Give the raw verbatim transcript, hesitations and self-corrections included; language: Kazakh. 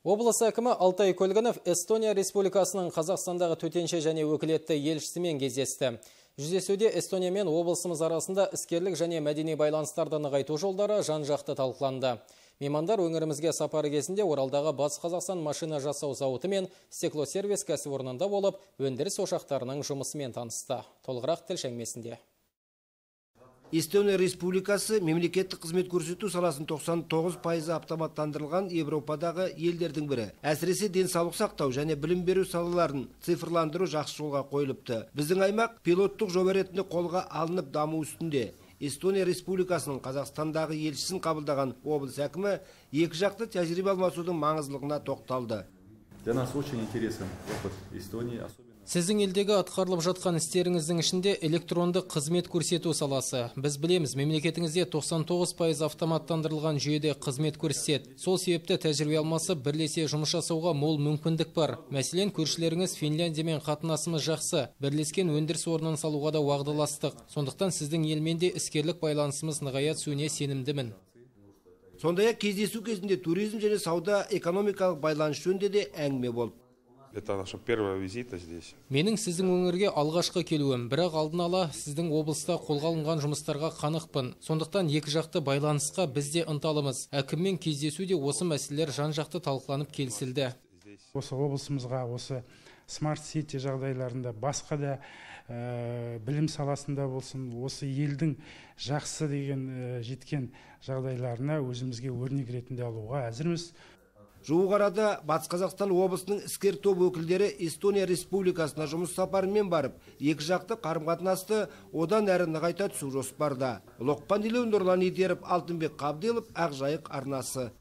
Облыс әкімі Алтай Көлгінов Эстония Республикасының Қазақстандағы төтенше және өкілетті елшісімен кездесті. Жүздесуде Эстония мен облысымыз арасында іскерлік және мәдени байланыстарды нығайту жолдары жан-жақты талқыланды. Меймандар өңірімізге сапары кезінде Оралдағы Батыс Қазақстан машина жасау зауыты мен стеклосервис кәсіпорнында болып, өндіріс ошақтарының жұмысымен танысты. Толығырақ тілші әңгімесінде. Эстония Республикасы мемлекеттік қызмет көрсету саласын тоқсан тоғыз пайызы автоматтандырылған Европадағы елдердің бірі. Әсіресе денсаулық сақтау және білім беру салаларын цифрландыру жақсы жолға қойылыпты. Біздің аймақ пилоттық жоба ретінде қолға алынып даму үстінде. Эстония Республикасының Қазақстандағы елшісін қабылдаған облыс әкімі екі жақты тәжірибе алмасудың маңыздылығына тоқталды. Для нас очень интересен опыт Эстонии. Сіздің елдегі атқарылып жатқан істеріңіздің ішінде электронды қызмет көрсету саласы. Біз білеміз, мемлекетіңізде тоқсан тоғыз пайыз автоматтандырылған жүйеде қызмет көрсетеді. Сол себепті тәжірибе алмасы бірлесе жұмыс жасауға мол мүмкіндік бар. Мәселен, көршілеріңіз Финляндиямен қатынасымыз жақсы. Бірлескен өндіріс орнын салуға да уағдаластық. Сондықтан сіздің елмен де іскерлік байланысымыз нығая түсуіне сенімдімін. Сондай-ақ кездесу кезінде туризм және сауда экономикалық байланыс жөнінде де әңгіме болды. Это наша первая визита здесь. Менің сіздің өңірге алғашқы келуім, бірақ алдын ала сіздің облыста қолға алынған жұмыстарға қанықпын. Сондықтан екі жақты байланысқа біз де ынталымыз. Әкіммен кездесуде осы мәселелер жан-жақты талқыланып келісілді. Осы облысымызға, осы смарт-сити жағдайларында, басқа да ә, білім саласында болсын, осы елдің жақсы деген ә, жеткен жағдайларына өзімізге өрнек ретінде алуға әзірміз. Жуық арада Батыс Қазақстан облысының іскер топ өкілдері Эстония Республикасына жұмыс сапарымен барып, екі жақты қарым-қатынасты одан әрі нығайта түсу жоспарда. Лоқпан Нұрлан Идеров, Алтынбек Қабделов, Ақжайық арнасы.